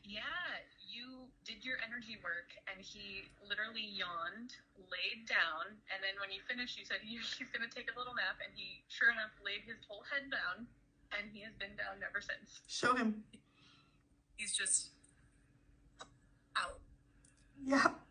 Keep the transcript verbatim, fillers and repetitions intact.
Yeah, you did your energy work, and he literally yawned, laid down, and then when you finished, you said he, he's going to take a little nap, and he, sure enough, laid his whole head down, and he has been down ever since. Show him. He's just out. Yeah.